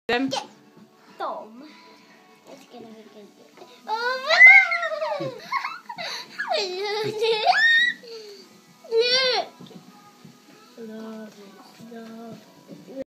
Them? Get Tom. It's gonna be good. Oh,